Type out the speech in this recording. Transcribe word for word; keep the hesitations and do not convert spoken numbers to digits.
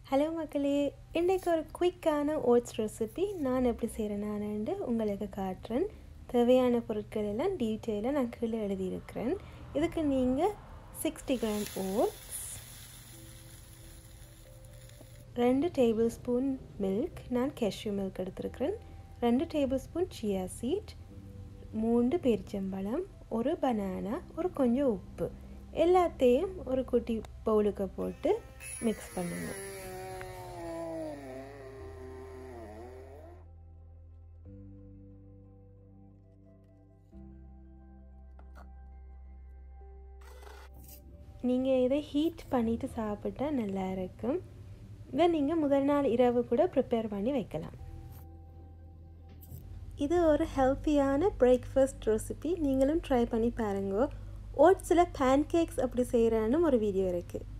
Hello மக்களே, இன்றைக்கு ஒரு குயிக்கான ஓட்ஸ் ரெசிபி நான் எப்படி செய்கிறேன்னு உங்களுக்கு காட்டுறேன். தேவையான பொருட்கள் எல்லாம் டீட்டெயிலாக நான் கீழே எழுதியிருக்கிறேன். இதுக்கு நீங்கள் சிக்ஸ்டி கிராம் ஓட்ஸ், ரெண்டு டேபிள் ஸ்பூன் மில்க், நான் கேஷ்யூ மில்க் எடுத்துருக்கிறேன், ரெண்டு டேபிள் ஸ்பூன் chia சீட், மூன்று பேரிச்சம்பழம், ஒரு பனானா, ஒரு கொஞ்சம் உப்பு, எல்லாத்தையும் ஒரு குட்டி பவுலுக்கு போட்டு மிக்ஸ் பண்ணுங்க. நீங்கள் இதை ஹீட் பண்ணிவிட்டு சாப்பிட்டா நல்லா இருக்கும். இதை நீங்கள் முதல் நாள் இரவு கூட ப்ரிப்பேர் பண்ணி வைக்கலாம். இது ஒரு ஹெல்த்தியான பிரேக்ஃபாஸ்ட் ரெசிபி. நீங்களும் ட்ரை பண்ணி பாருங்க. ஓட்ஸில் பேன்கேக்ஸ் அப்படி செய்கிறான்னு ஒரு வீடியோ இருக்குது.